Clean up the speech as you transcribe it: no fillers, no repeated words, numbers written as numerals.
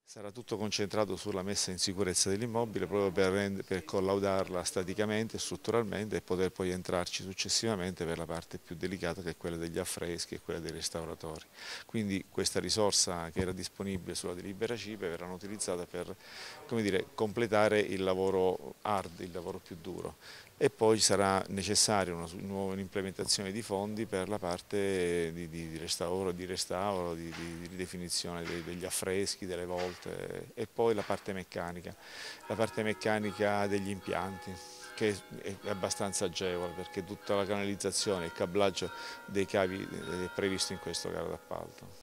Sarà tutto concentrato sulla messa in sicurezza dell'immobile proprio per collaudarla staticamente e strutturalmente e poter poi entrarci successivamente per la parte più delicata che è quella degli affreschi e quella dei restauratori. Quindi questa risorsa che era disponibile sulla delibera CIPE verrà utilizzata per, come dire, completare il lavoro hard, il lavoro più duro. E poi sarà necessaria una nuova implementazione di fondi per la parte di restauro, di ridefinizione degli affreschi, delle volte e poi la parte meccanica degli impianti che è abbastanza agevole perché tutta la canalizzazione e il cablaggio dei cavi è previsto in questo gara d'appalto.